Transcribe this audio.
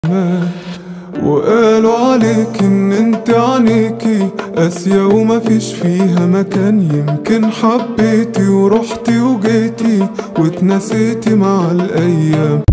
وقالوا عليك ان انت عينيكي قاسية ومفيش فيها مكان. يمكن حبيتي ورحتي وجيتي واتنسيتي مع الايام.